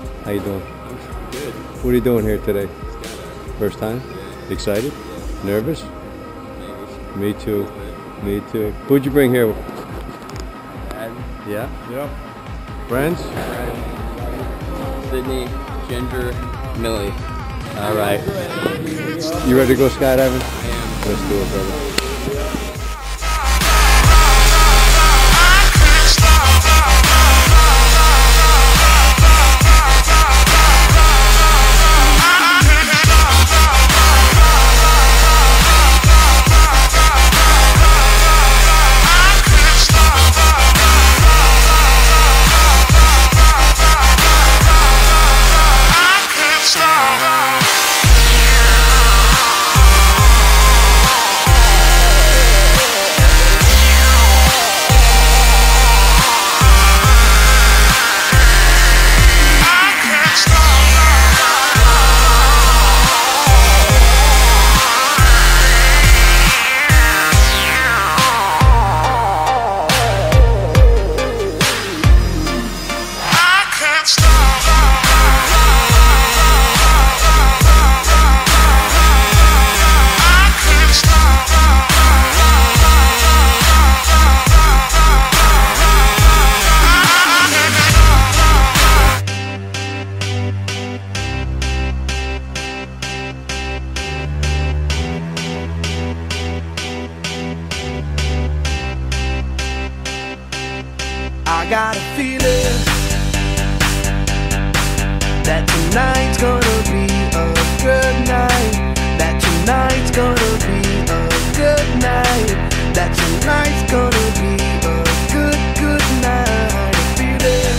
How you doing? Good. What are you doing here today? First time? Excited? Nervous? Me too. Me too. Who'd you bring here? Dad. Yeah? Yep. Friends? Sydney, Ginger, Millie. All right. You ready to go skydiving? I am. Let's do it, brother. I got a feeling that tonight's gonna be a good night. That tonight's gonna be a good night. That tonight's gonna be a good night. A feeling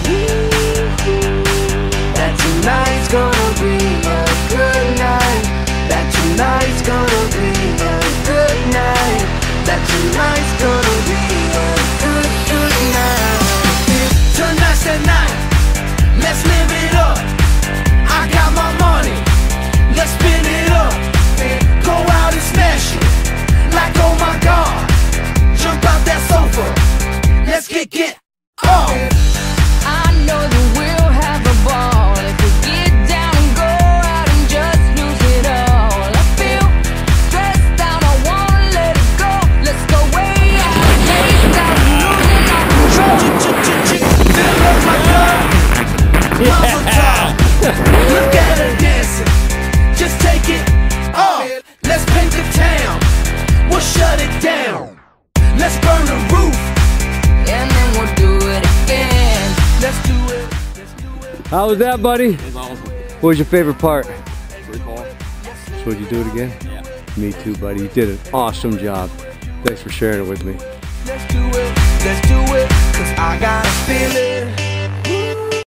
that tonight's gonna be a good night. That tonight's gonna be a good night. That tonight's gonna be a good night. Tonight's the night, let's live it up. I got my money, let's spin it up. Go out and smash it, like oh my God. Jump out that sofa, let's get up. I know that we'll have a ball if we get down and go out and just lose it all. I feel stressed out, I wanna let it go. Let's go way out, losing our control. Fill up my cup, muzzle top. Look at her dancing, just take it off. Let's paint the town, we'll shut it down. Let's burn the roof, And then we'll do it again. let's do it. How was that, buddy? It was awesome. What was your favorite part? Pretty cool. So would you do it again? Yeah. Me too, buddy. You did an awesome job. Thanks for sharing it with me. Let's do it, cause I got a feeling